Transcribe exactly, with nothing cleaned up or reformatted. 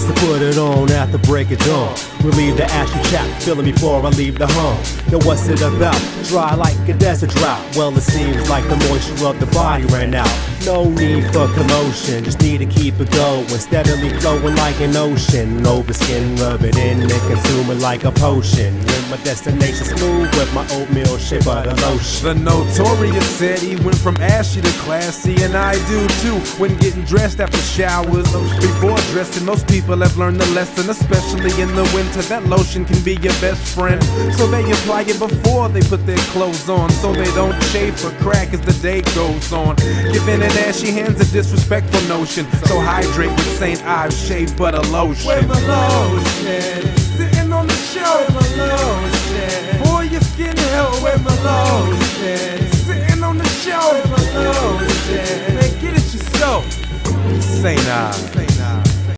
to put it on at the break of dawn. Relieve the ashy chap, feeling before I leave the home. Yo, what's it about? Dry like a desert drought. Well, it seems like the moisture of the body ran out. No need for commotion, just need to keep it going. Steadily flowing like an ocean. Over skin, rub it in and consume it like a potion. With my destination smooth with my oatmeal shea butter lotion. The notorious said he went from ashy to classy, and I do too. When getting dressed after showers, before dressing, most people have learned the lesson. Especially in the winter, that lotion can be your best friend. So they apply it before they put their clothes on, so they don't chafe or crack as the day goes on. Giving it ashy hands a disrespectful notion. So hydrate with Saint Ives Shea Butter Lotion. With my lotion.